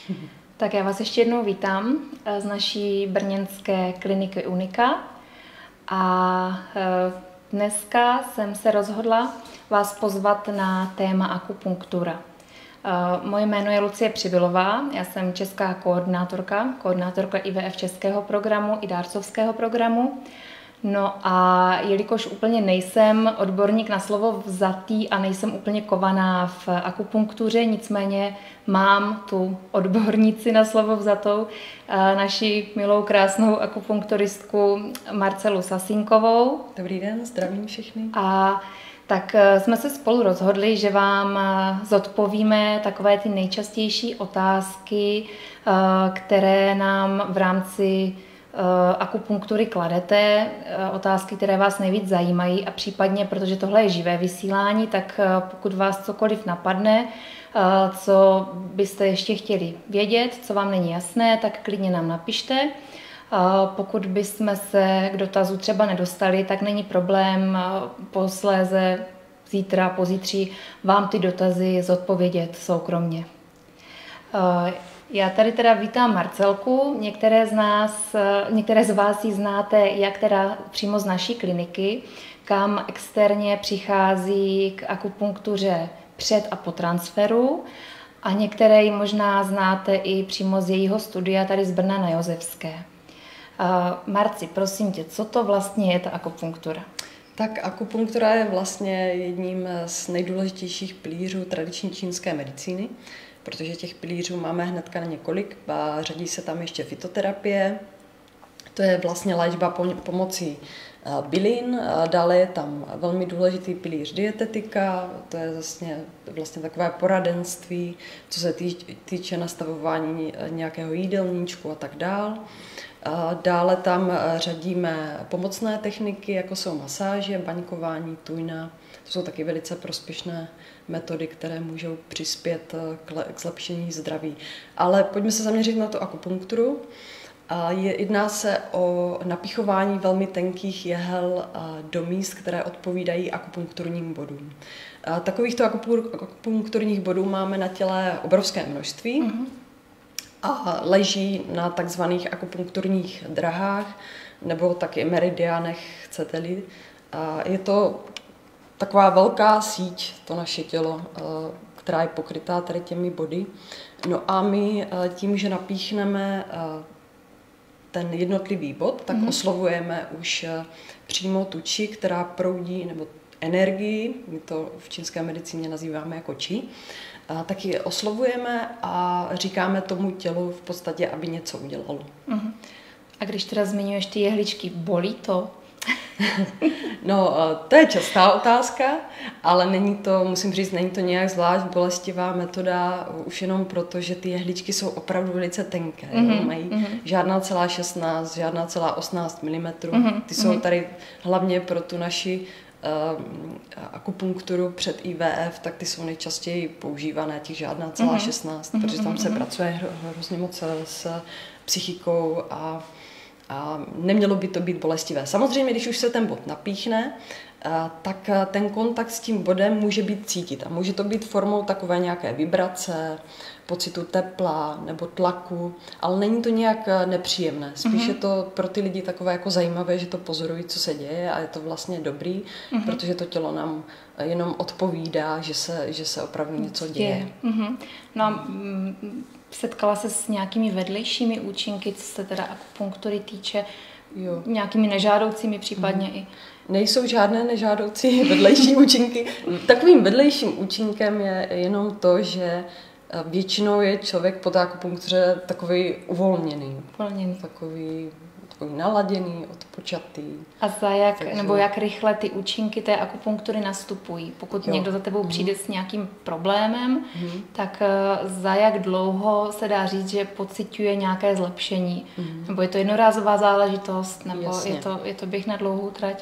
Tak já vás ještě jednou vítám z naší brněnské kliniky Unika a dneska jsem se rozhodla vás pozvat na téma akupunktura. Moje jméno je Lucie Přibylová, já jsem česká koordinátorka IVF českého programu i dárcovského programu. No a jelikož úplně nejsem odborník na slovo vzatý a nejsem úplně kovaná v akupunktuře, nicméně mám tu odbornici na slovo vzatou, naši milou krásnou akupunkturistku Marcelu Sasínkovou. Dobrý den, zdravím všechny. A tak jsme se spolu rozhodli, že vám zodpovíme takové ty nejčastější otázky, které nám v rámci akupunktury kladete, otázky, které vás nejvíc zajímají a případně, protože tohle je živé vysílání, tak pokud vás cokoliv napadne, co byste ještě chtěli vědět, co vám není jasné, tak klidně nám napište. Pokud bychom se k dotazu třeba nedostali, tak není problém posléze zítra, pozítří vám ty dotazy zodpovědět soukromně. Já tady teda vítám Marcelku, některé z vás ji znáte jak teda přímo z naší kliniky, kam externě přichází k akupunktuře před a po transferu a některé ji možná znáte i přímo z jejího studia tady z Brna na Josefské. Marci, prosím tě, co to vlastně je ta akupunktura? Tak akupunktura je vlastně jedním z nejdůležitějších pilířů tradiční čínské medicíny, protože těch pilířů máme hnedka několik a řadí se tam ještě fytoterapie, to je vlastně léčba pomocí bylin, dále je tam velmi důležitý pilíř dietetika, to je vlastně takové poradenství, co se týče nastavování nějakého jídelníčku a tak dál. Dále tam řadíme pomocné techniky, jako jsou masáže, baňkování, tujna. To jsou taky velice prospěšné metody, které můžou přispět k zlepšení zdraví. Ale pojďme se zaměřit na tu akupunkturu. Jedná se o napichování velmi tenkých jehel do míst, které odpovídají akupunkturním bodům. Takovýchto akupunkturních bodů máme na těle obrovské množství. A leží na takzvaných akupunkturních drahách nebo taky meridiánech, chcete-li. Je to taková velká síť, to naše tělo, která je pokrytá tady těmi body. No a my tím, že napíchneme ten jednotlivý bod, tak oslovujeme už přímo tu či, která proudí, nebo energii, my to v čínské medicíně nazýváme jako či, tak ji oslovujeme a říkáme tomu tělu v podstatě, aby něco udělalo. A když teda zmiňuješ ty jehličky, bolí to? No, to je častá otázka, ale musím říct, není to nějak zvlášť bolestivá metoda, už jenom proto, že ty jehličky jsou opravdu velice tenké. Mají žádná celá 16, žádná celá 18 mm. Ty jsou tady hlavně pro tu naši akupunkturu před IVF, tak ty jsou nejčastěji používané, těch žádná celá 16, protože tam se pracuje hrozně moc s psychikou a nemělo by to být bolestivé. Samozřejmě, když už se ten bod napíchne, tak ten kontakt s tím bodem může být cítit a může to být formou takové nějaké vibrace, pocitu tepla nebo tlaku, ale není to nějak nepříjemné. Spíš je to pro ty lidi takové jako zajímavé, že to pozorují, co se děje a je to vlastně dobrý, protože to tělo nám jenom odpovídá, že se opravdu něco děje. No a setkala se s nějakými vedlejšími účinky, co se teda akupunktury týče, nějakými nežádoucími případně i? Nejsou žádné nežádoucí vedlejší účinky. Takovým vedlejším účinkem je jenom to, že většinou je člověk po té akupunktuře takový uvolněný. Takový naladěný, odpočatý. A jak rychle ty účinky té akupunktury nastupují? Pokud někdo za tebou přijde s nějakým problémem, tak za jak dlouho se dá říct, že pociťuje nějaké zlepšení? Nebo je to jednorázová záležitost, nebo je to běh na dlouhou trať?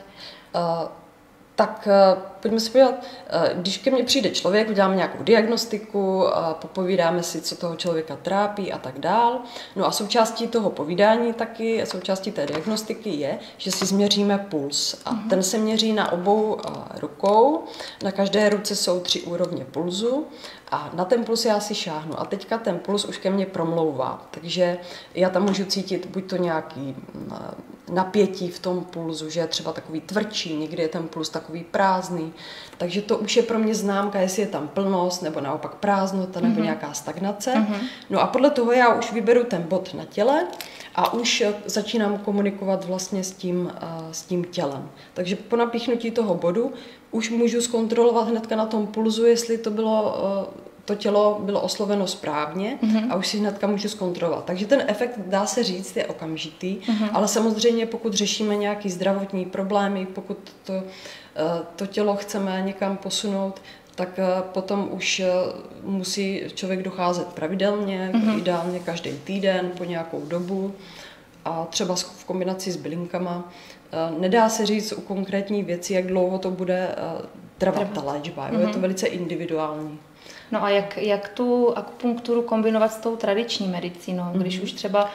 Tak pojďme se podívat, když ke mně přijde člověk, uděláme nějakou diagnostiku, popovídáme si, co toho člověka trápí a tak dál. No a součástí toho povídání taky, součástí té diagnostiky je, že si změříme puls. A ten se měří na obou rukou. Na každé ruce jsou 3 úrovně pulzu A na ten puls já si šáhnu a teďka ten puls už ke mně promlouvá, takže já tam můžu cítit buď to nějaký napětí v tom pulzu, že je třeba takový tvrdší, někdy je ten puls takový prázdný, takže to už je pro mě známka, jestli je tam plnost, nebo naopak prázdnota, nebo nějaká stagnace. No a podle toho já už vyberu ten bod na těle a už začínám komunikovat vlastně s tím tělem. Takže po napíchnutí toho bodu už můžu zkontrolovat hnedka na tom pulzu, jestli to tělo bylo osloveno správně a už si hnedka můžu zkontrolovat. Takže ten efekt, dá se říct, je okamžitý, ale samozřejmě pokud řešíme nějaký zdravotní problémy, pokud to tělo chceme někam posunout, tak potom už musí člověk docházet pravidelně, ideálně každý týden po nějakou dobu a třeba v kombinaci s bylinkama. Nedá se říct u konkrétní věci, jak dlouho to bude trvat ta léčba. Je to velice individuální. No a jak tu akupunkturu kombinovat s tou tradiční medicínou, když už třeba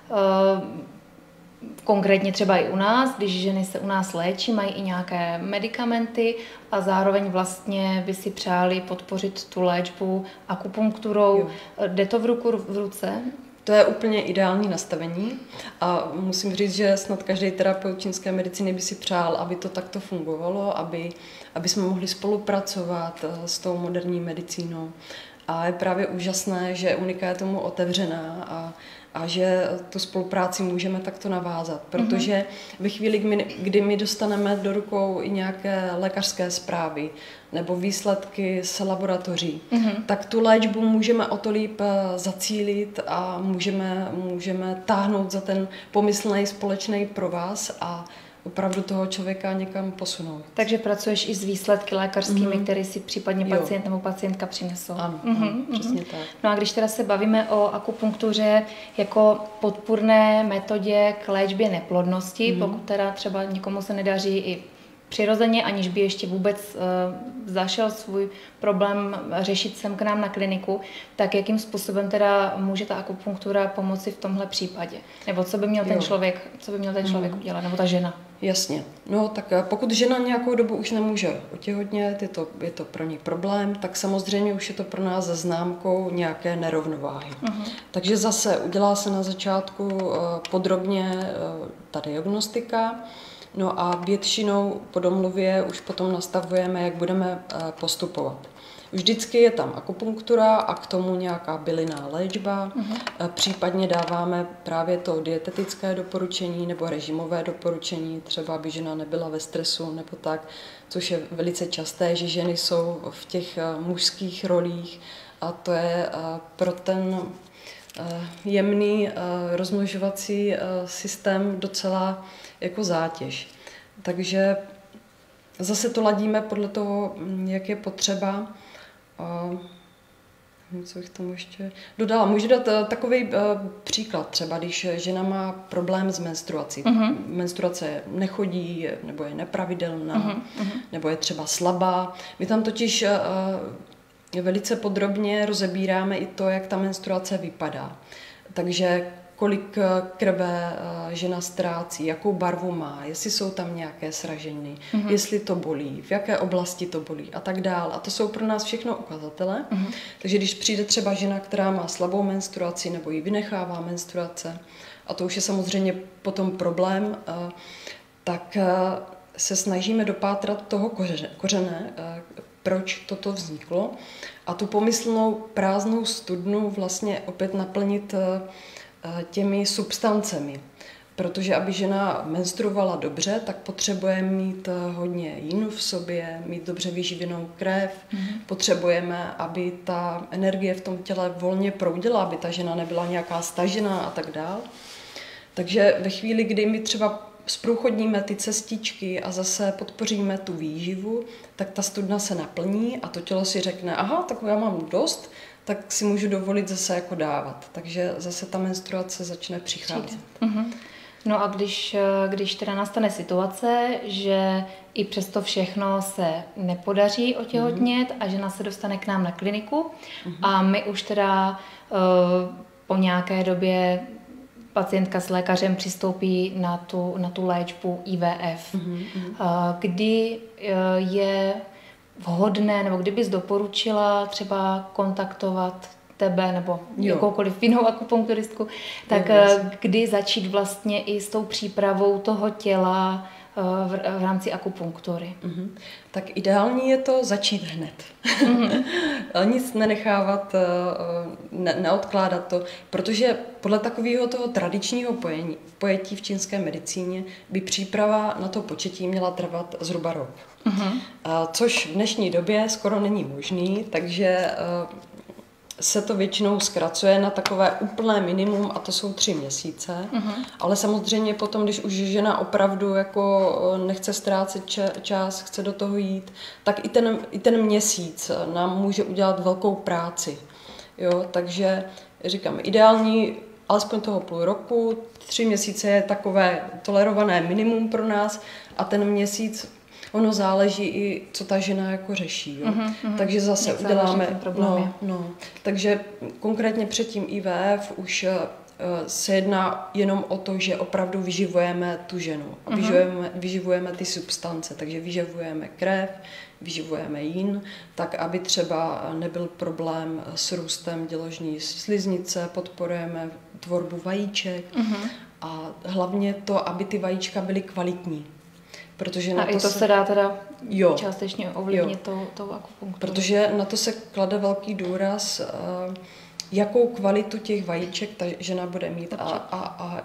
konkrétně třeba i u nás, když ženy se u nás léčí, mají i nějaké medikamenty a zároveň vlastně by si přáli podpořit tu léčbu akupunkturou. Jo. Jde to v ruku v ruce? To je úplně ideální nastavení a musím říct, že snad každý terapeut čínské medicíny by si přál, aby to takto fungovalo, aby jsme mohli spolupracovat s tou moderní medicínou. A je právě úžasné, že Unika je tomu otevřená a že tu spolupráci můžeme takto navázat, protože ve chvíli, kdy my dostaneme do rukou i nějaké lékařské zprávy nebo výsledky z laboratoří, tak tu léčbu můžeme o to líp zacílit a můžeme táhnout za ten pomyslný společný provaz a opravdu toho člověka někam posunout. Takže pracuješ i s výsledky lékařskými, které si případně pacient nebo pacientka přinesou. Ano, přesně tak. No a když teda se bavíme o akupunktuře jako podpůrné metodě k léčbě neplodnosti, pokud teda třeba někomu se nedaří i přirozeně, aniž by ještě vůbec zašel svůj problém řešit sem k nám na kliniku, tak jakým způsobem teda může ta akupunktura pomoci v tomhle případě? Nebo co by měl ten člověk udělat, nebo ta žena? Jasně. No tak pokud žena nějakou dobu už nemůže otěhotnět, je to pro ní problém, tak samozřejmě už je to pro nás známkou nějaké nerovnováhy. Takže zase udělá se na začátku podrobně ta diagnostika, no a většinou po domluvě už potom nastavujeme, jak budeme postupovat. Vždycky je tam akupunktura a k tomu nějaká bylinná léčba. Případně dáváme právě to dietetické doporučení nebo režimové doporučení, třeba aby žena nebyla ve stresu nebo tak, což je velice časté, že ženy jsou v těch mužských rolích a to je pro ten jemný rozmnožovací systém docela jako zátěž. Takže zase to ladíme podle toho, jak je potřeba. Co bych tomu ještě dodala? Můžu dát takový příklad, třeba když žena má problém s menstruací. Menstruace nechodí, nebo je nepravidelná, nebo je třeba slabá. My tam totiž velice podrobně rozebíráme i to, jak ta menstruace vypadá. Takže kolik krve žena ztrácí, jakou barvu má, jestli jsou tam nějaké sraženiny, jestli to bolí, v jaké oblasti to bolí a tak dále. A to jsou pro nás všechno ukazatele. Takže když přijde třeba žena, která má slabou menstruaci nebo ji vynechává menstruace, a to už je samozřejmě potom problém, tak se snažíme dopátrat toho kořene, proč toto vzniklo a tu pomyslnou prázdnou studnu vlastně opět naplnit těmi substancemi. Protože aby žena menstruovala dobře, tak potřebuje mít hodně jínu v sobě, mít dobře vyživěnou krev. Potřebujeme, aby ta energie v tom těle volně proudila, aby ta žena nebyla nějaká stažená a tak dál. Takže ve chvíli, kdy my třeba zprůchodníme ty cestičky a zase podpoříme tu výživu, tak ta studna se naplní a to tělo si řekne, aha, tak já mám dost, tak si můžu dovolit zase jako dávat. Takže zase ta menstruace začne přicházet. No a když teda nastane situace, že i přesto všechno se nepodaří otěhotnět a žena se dostane k nám na kliniku a my už teda po nějaké době pacientka s lékařem přistoupí na tu léčbu IVF. Kdy je vhodné, nebo kdybys doporučila třeba kontaktovat tebe nebo jakoukoliv jinou akupunkturistku, tak kdy začít vlastně i s tou přípravou toho těla v rámci akupunktury? Tak ideální je to začít hned. Nic nenechávat, neodkládat to, protože podle takového toho tradičního pojetí v čínské medicíně by příprava na to početí měla trvat zhruba rok. Což v dnešní době skoro není možný, takže se to většinou zkracuje na takové úplné minimum a to jsou 3 měsíce. Ale samozřejmě potom, když už žena opravdu jako nechce ztrácet čas, chce do toho jít, tak i ten měsíc nám může udělat velkou práci. Jo, takže říkám, ideální alespoň toho půl roku, 3 měsíce je takové tolerované minimum pro nás a ten měsíc ono záleží i, co ta žena jako řeší. Jo? Takže zase uděláme... Takže konkrétně před tím IVF už se jedná jenom o to, že opravdu vyživujeme tu ženu. A vyživujeme ty substance, takže vyživujeme krev, vyživujeme jín, tak aby třeba nebyl problém s růstem děložní sliznice, podporujeme tvorbu vajíček a hlavně to, aby ty vajíčka byly kvalitní. Protože a i to se dá teda částečně ovlivnit tou akupunkturou. Protože na to se klade velký důraz, jakou kvalitu těch vajíček ta žena bude mít a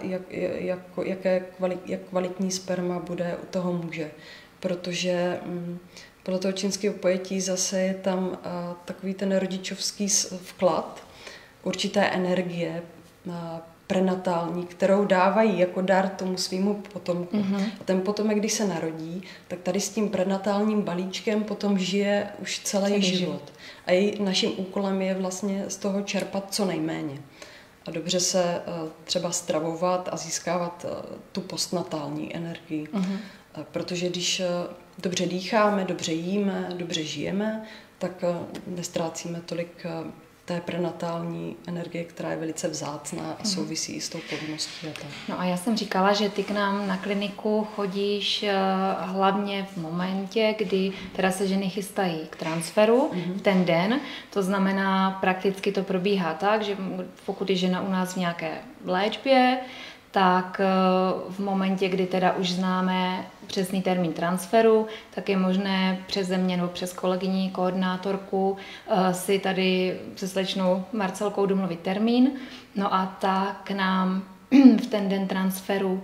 jak kvalitní sperma bude u toho muže. Protože podle toho čínského pojetí zase je tam takový ten rodičovský vklad, určité energie, prenatální, kterou dávají jako dar tomu svýmu potomku. A ten potomek, když se narodí, tak tady s tím prenatálním balíčkem potom žije už celý život. A naším úkolem je vlastně z toho čerpat co nejméně. A dobře se třeba stravovat a získávat tu postnatální energii. Protože když dobře dýcháme, dobře jíme, dobře žijeme, tak nestrácíme tolik té prenatální energie, která je velice vzácná a souvisí i s tou plodností. No a já jsem říkala, že ty k nám na kliniku chodíš hlavně v momentě, kdy teda se ženy chystají k transferu v ten den. To znamená, prakticky to probíhá tak, že pokud je žena u nás v nějaké léčbě, tak v momentě, kdy teda už známe přesný termín transferu, tak je možné přeze mě nebo přes kolegyni, koordinátorku si tady se slečnou Marcelkou domluvit termín. No a ta k nám v ten den transferu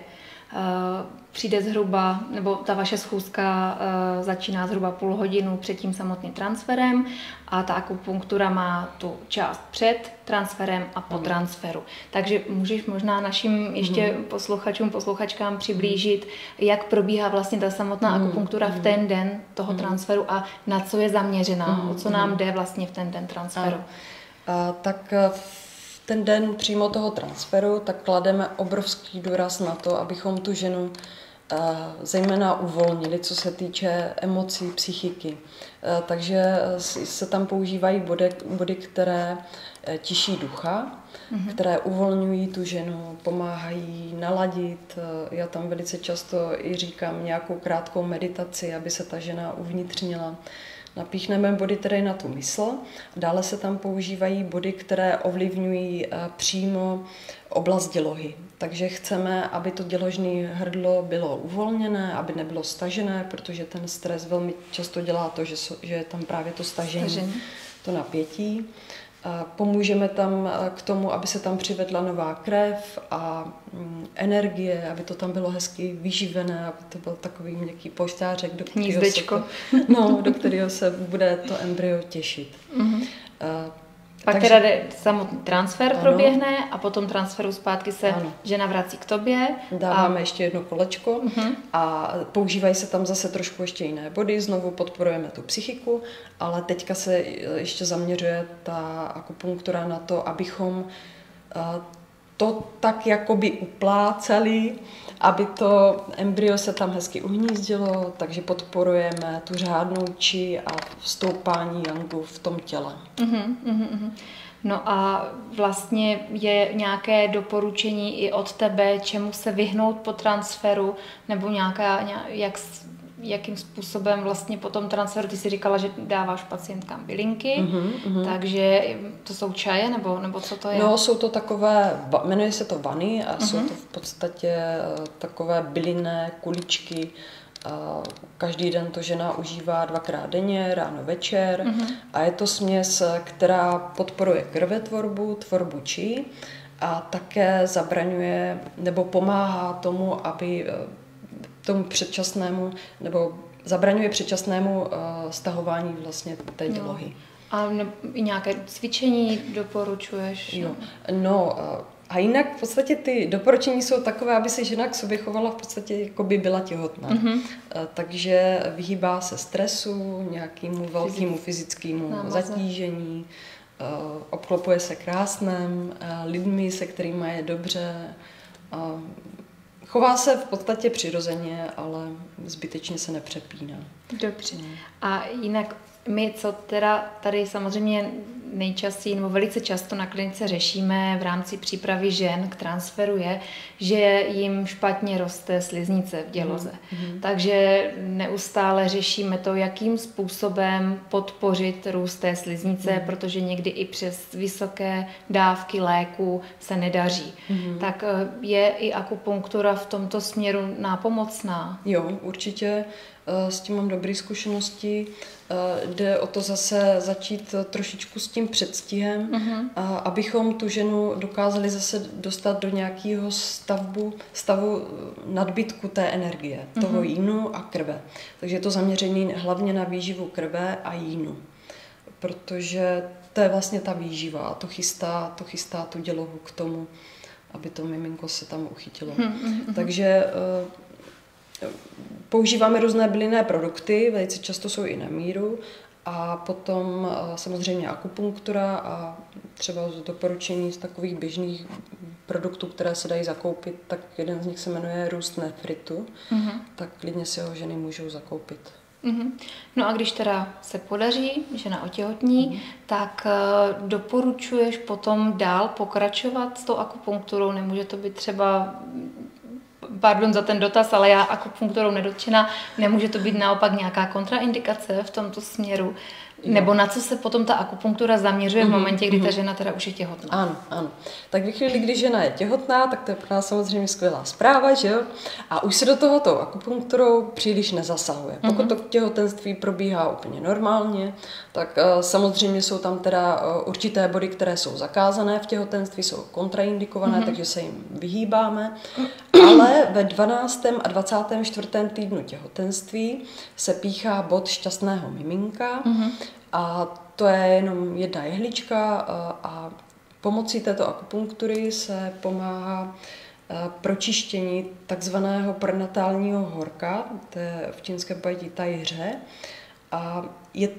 přijde zhruba, nebo ta vaše schůzka začíná zhruba půl hodinu před tím samotným transferem a ta akupunktura má tu část před transferem a po transferu. Takže můžeš možná našim ještě posluchačkám přiblížit, jak probíhá vlastně ta samotná akupunktura v ten den toho transferu a na co je zaměřená, o co nám jde vlastně v ten den transferu. Tak ten den přímo toho transferu, tak klademe obrovský důraz na to, abychom tu ženu zejména uvolnili, co se týče emocí, psychiky. Takže se tam používají body, které tiší ducha, které uvolňují tu ženu, pomáhají naladit. Já tam velice často i říkám nějakou krátkou meditaci, aby se ta žena uvnitřnila. Napíchneme body tedy na tu mysl. Dále se tam používají body, které ovlivňují přímo oblast dělohy. Takže chceme, aby to děložní hrdlo bylo uvolněné, aby nebylo stažené, protože ten stres velmi často dělá to, že je tam právě to stažení. To napětí. Pomůžeme tam k tomu, aby se tam přivedla nová krev a energie, aby to tam bylo hezky vyživené, aby to byl takový měkký poštářek, do kterého se bude to embryo těšit. Pak teda samotný transfer proběhne a po tom transferu zpátky se žena vrací k tobě. Dáváme ještě jedno kolečko a používají se tam zase trošku ještě jiné body, znovu podporujeme tu psychiku, ale teďka se ještě zaměřuje ta akupunktura na to, abychom to tak jakoby upláceli, aby to embryo se tam hezky uhnízdilo, takže podporujeme tu řádnou či a vstoupání jangu v tom těle. No a vlastně je nějaké doporučení i od tebe, čemu se vyhnout po transferu, nebo jakým způsobem vlastně po tom transferu, ty jsi říkala, že dáváš pacientkám bylinky, takže to jsou čaje, nebo co to je? No, jsou to takové, jmenuje se to vany a jsou to v podstatě takové bylinné kuličky. Každý den to žena užívá 2krát denně, ráno, večer. A je to směs, která podporuje krvetvorbu, tvorbu čí a také zabraňuje nebo pomáhá tomu, aby tomu předčasnému nebo zabraňuje předčasnému stahování vlastně té dělohy. A i nějaké cvičení doporučuješ? Jo. No, a jinak v podstatě ty doporučení jsou takové, aby se žena k sobě chovala v podstatě, jako by byla těhotná. Takže vyhýbá se stresu, nějakému velkému fyzickému zatížení, obklopuje se krásnem, lidmi, se kterými je dobře. Chová se v podstatě přirozeně, ale zbytečně se nepřepíná. Dobře. A jinak my, co teda tady samozřejmě nejčastěji nebo velice často na klinice řešíme v rámci přípravy žen k transferu je, že jim špatně roste sliznice v děloze. Takže neustále řešíme to, jakým způsobem podpořit růst té sliznice, protože někdy i přes vysoké dávky léku se nedaří. Tak je i akupunktura v tomto směru nápomocná? Jo, určitě. S tím mám dobré zkušenosti. Jde o to zase začít trošičku s tím předstihem, abychom tu ženu dokázali zase dostat do nějakého stavu nadbytku té energie, toho jínu a krve. Takže je to zaměřený hlavně na výživu krve a jínu, protože to je vlastně ta výživa a to chystá tu dělohu k tomu, aby to miminko se tam uchytilo. Takže používáme různé bylinné produkty, velice často jsou i na míru a potom samozřejmě akupunktura a třeba z doporučení z takových běžných produktů, které se dají zakoupit, tak jeden z nich se jmenuje růst nefritu, tak klidně si ho ženy můžou zakoupit. No a když teda se podaří, žena otěhotní, tak doporučuješ potom dál pokračovat s tou akupunkturou? Nemůže to být třeba, pardon za ten dotaz, ale já akupunkturou nedotčená, nemůže to být naopak nějaká kontraindikace v tomto směru? Nebo na co se potom ta akupunktura zaměřuje v momentě, kdy ta žena teda už je těhotná? Ano. Tak ve chvíli, kdy žena je těhotná, tak to je pro nás samozřejmě skvělá zpráva, že jo? A už se do tohoto akupunkturou příliš nezasahuje. Pokud to těhotenství probíhá úplně normálně, tak samozřejmě jsou tam teda určité body, které jsou zakázané v těhotenství, jsou kontraindikované, takže se jim vyhýbáme. Ale ve 12. a 24. týdnu těhotenství se píchá bod šťastného miminka, a to je jenom jedna jehlička a pomocí této akupunktury se pomáhá pročištění takzvaného prenatálního horka, to je v čínském pojetí tajhře. A je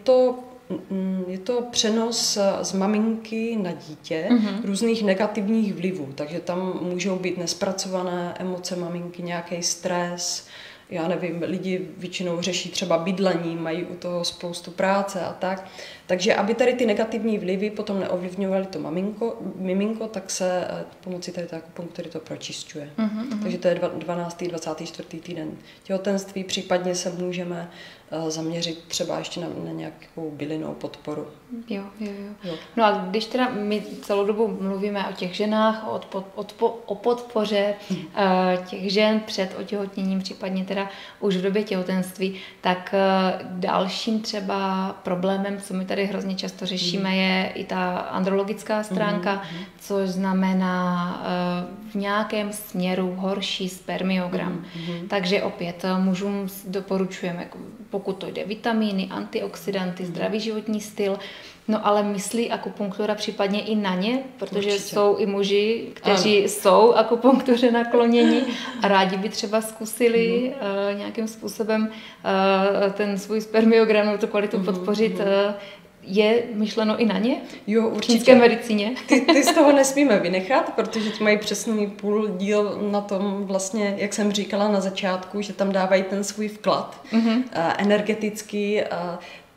to přenos z maminky na dítě různých negativních vlivů, takže tam můžou být nespracované emoce maminky, nějaký stres, já nevím, lidi většinou řeší třeba bydlení, mají u toho spoustu práce a tak. Takže aby tady ty negativní vlivy potom neovlivňovaly to miminko, tak se pomocí tady té akupunktury to pročišťuje. Takže to je 12. 24. týden těhotenství, případně se můžeme zaměřit třeba ještě na nějakou bylinnou podporu. Jo. No a když teda my celou dobu mluvíme o těch ženách, o podpoře těch žen před otěhotněním, případně teda už v době těhotenství, tak dalším třeba problémem, co my tady hrozně často řešíme, je i ta andrologická stránka, což znamená v nějakém směru horší spermiogram. Takže opět mužům doporučujeme, pokud to jde, vitamíny, antioxidanty, zdravý životní styl, no ale myslí akupunktura případně i na ně, protože určitě jsou i muži, kteří jsou akupunktuře nakloněni a rádi by třeba zkusili nějakým způsobem ten svůj spermiogram, tu kvalitu podpořit. Je myšleno i na ně? Jo, určitě. V čínské medicíně. Ty z toho nesmíme vynechat, protože ti mají přesný půl díl na tom vlastně, jak jsem říkala na začátku, že tam dávají ten svůj vklad energetický.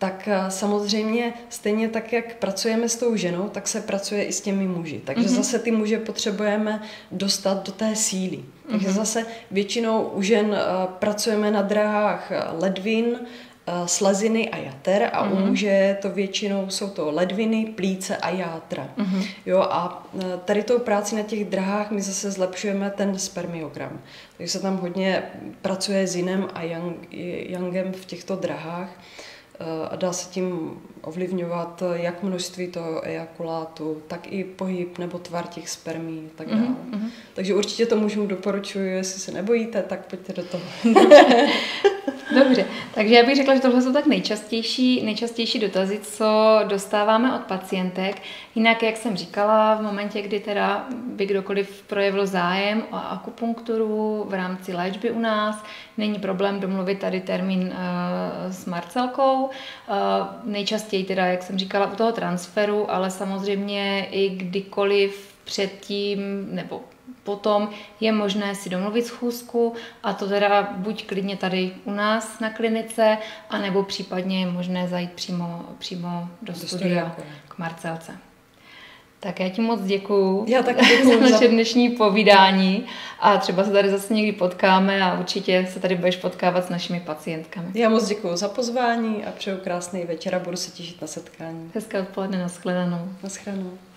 tak samozřejmě stejně tak, jak pracujeme s tou ženou, tak se pracuje i s těmi muži. Takže zase ty muže potřebujeme dostat do té síly. Takže zase většinou u žen pracujeme na drahách ledvin, sleziny a jater a u muže to většinou jsou to ledviny, plíce a játra. Jo, a tady tou práci na těch drahách my zase zlepšujeme ten spermiogram. Takže se tam hodně pracuje s jinem a yangem v těchto drahách a dá se tím ovlivňovat jak množství toho ejakulátu, tak i pohyb nebo tvar těch spermí a tak dále. Takže určitě to mužům doporučuji, jestli se nebojíte, tak pojďte do toho. Dobře, takže já bych řekla, že tohle jsou tak nejčastější dotazy, co dostáváme od pacientek. Jinak, jak jsem říkala, v momentě, kdy teda by kdokoliv projevil zájem o akupunkturu v rámci léčby u nás, není problém domluvit tady termín s Marcelkou. Nejčastěji teda, jak jsem říkala, u toho transferu, ale samozřejmě i kdykoliv předtím nebo potom je možné si domluvit schůzku a to teda buď klidně tady u nás na klinice, anebo případně je možné zajít přímo do studia k Marcelce. Tak já ti moc děkuju za naše dnešní povídání a třeba se tady zase někdy potkáme a určitě se tady budeš potkávat s našimi pacientkami. Já moc děkuju za pozvání a přeju krásný večer a budu se těšit na setkání. Hezké odpoledne, nashledanou. Naschledanou.